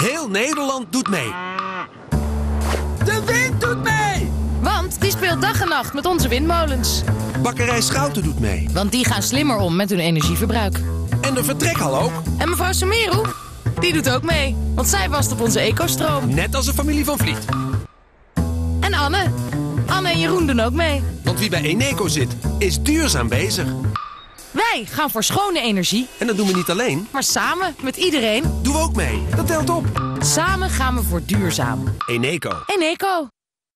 Heel Nederland doet mee. De wind doet mee! Want die speelt dag en nacht met onze windmolens. Bakkerij Schouten doet mee. Want die gaan slimmer om met hun energieverbruik. En de vertrekhal ook. En mevrouw Sameru, die doet ook mee. Want zij wast op onze ecostroom. Net als de familie van Vliet. En Anne. Anne en Jeroen doen ook mee. Want wie bij Eneco zit, is duurzaam bezig. Wij gaan voor schone energie. En dat doen we niet alleen. Maar samen, met iedereen. Doen we ook mee. Dat telt op. Samen gaan we voor duurzaam. Eneco. Eneco.